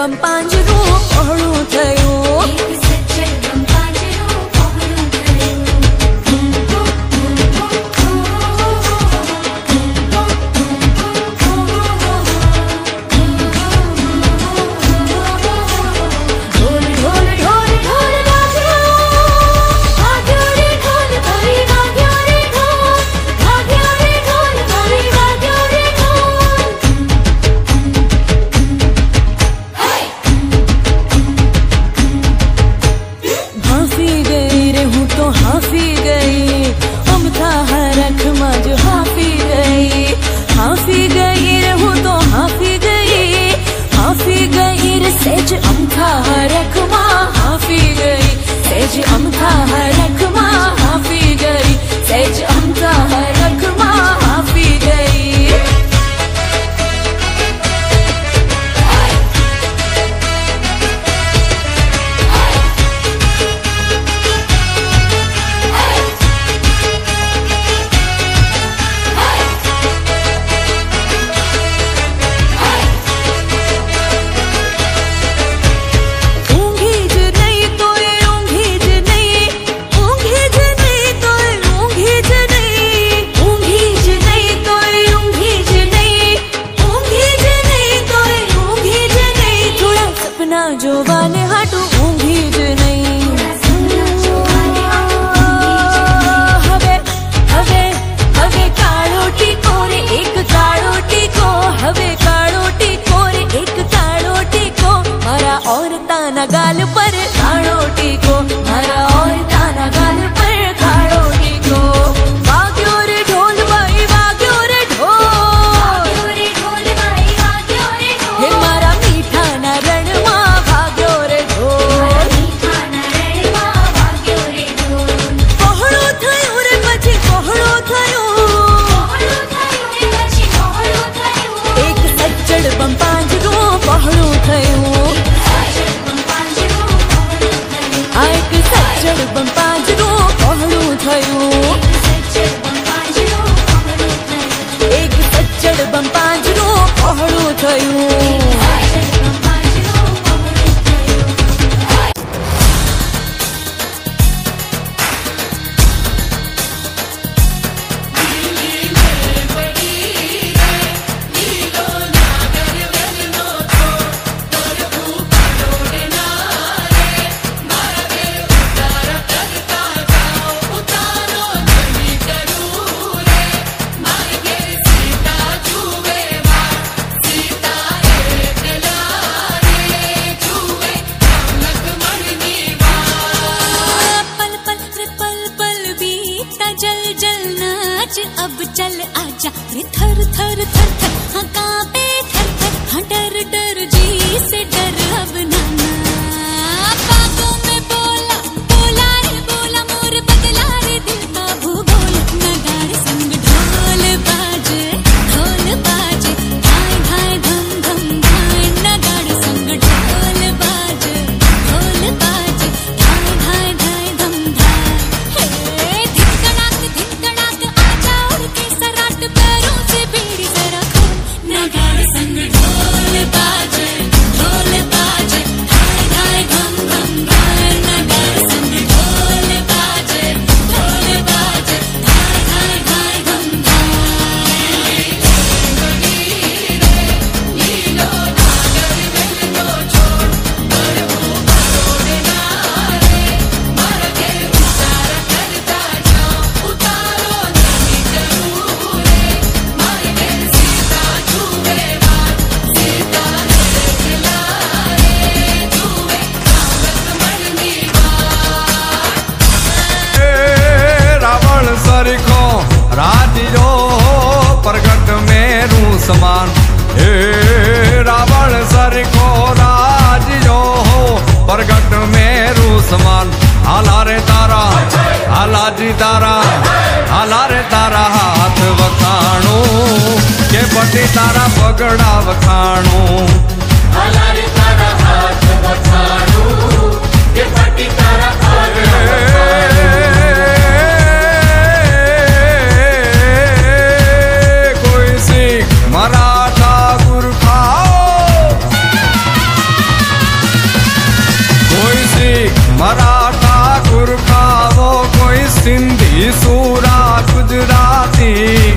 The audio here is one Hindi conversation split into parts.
बंपांजरू पहळू थयूं। सेज अमथा हरख माँ हाफी गई, सेज अमथा हरख माँ हाफी गई, सेज अमथा हरख माँ हाफी गई। जोवाने हाटू ऊँघी ज नहीं, हवे हवे हवे काळो टीको रे एक काळो टीको, हवे काळो टीको रे एक काळो टीको, मारा औरता ना गाल पर काळो टीको, मारा औरता ना गाल पर काळो टीको। वाग्यो रे ढोल बाई वाग्यो रे ढोल, हे मारा मीठा ना रणमा बंपांजरू पहळू थयूं, एक सज्जड़ बंपांजरू पहळू थयूं। अब चल आजा रे थर थर थर थर, हाँ कांपे थर थर, हाँ डर डर जी से डर अब नाना। बागों में बोला बोला रे बोला मोर बदला रे दिल का भूगोल, नगाड़े संग ढोल बाजे धाय धाय धम धम धाय, नगाड़े संग ढोल बाजे धाय धाय धाय धम धाय। हे धिकड़ाक धिकड़ाक आजा उड़ के सराट पैरों से बीड़ी जरा खोल, नगाड़े संग ढोल बाजे धाय धाय धम धम धाय, नगाड़े संग ढोल बाजे धाय धाय धाय धम धाय। रावण सरिखो राजियो प्रगट मेरू समान, हे रावण सरिखो राजियो प्रगट मेरू समान। आला रे तारा आला जी तारा, आला रे तारा हाथ वखाणू के पटी तारा पगड़ा वखाणू, आला रे तारा हाथ वखाणू के पटी तारा कोई सिख मराठा गुरखा सूरा गुजराती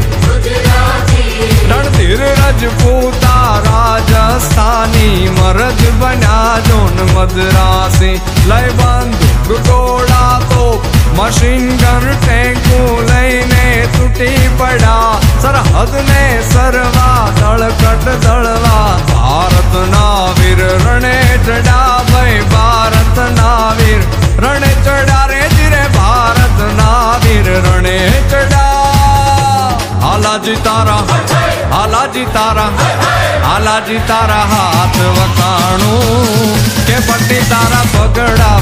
रणधीर रजपूता राजस्थानी मरद बना जोन मद्रासी लय बंदूक गोला तो मशीन गन टैंकू लईने तूटी पड़ा सरहद ने सरवा दड़कट दड़वा भारत ना वीर रणे चढ़ा भाई भारत ना वीर रणे चढ़ा रे जिरे भारत ना वीर रणे चढ़ा आलाजी तारा आलाजी तारा आलाजी तारा हाथ वकाणू के पट्टी तारा पगड़ा